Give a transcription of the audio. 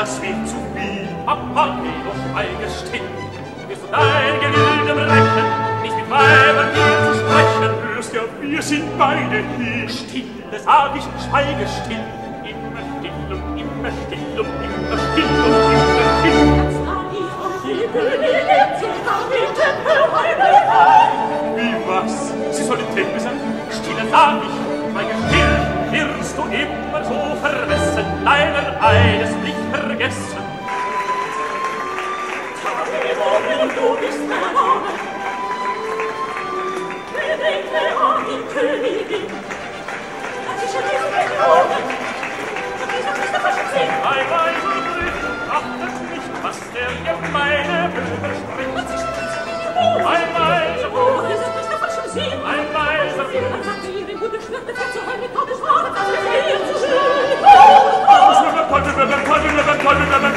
das wird zu viel. Papageno, schweige still. Wirst du dein Gewilde brechen, nicht mit Weibern hier zu sprechen? Hörst ja, wir sind beide hier. Stille, sag ich, schweige still. Immer still und immer still und immer still und immer still. Wie was? Sie soll in Tempel sein? Stille, sag ich, schweige still. Wirst du immer so vermessen, deiner eines nicht vergessen. Du bist mein Name. Bedenke an die Königin. Das ist ja nicht mein Name. Das ist doch nicht der falsche Sinn. Ein weiser Brief achtet nicht, was der gemeine Bürger spricht. Ein weiser Brief. Das ist nicht der falsche Sinn. Ein weiser Brief. Man sagt ihr in gute Schritte, fährt zu heimlich, Gottes Wort, das ist viel zu schön.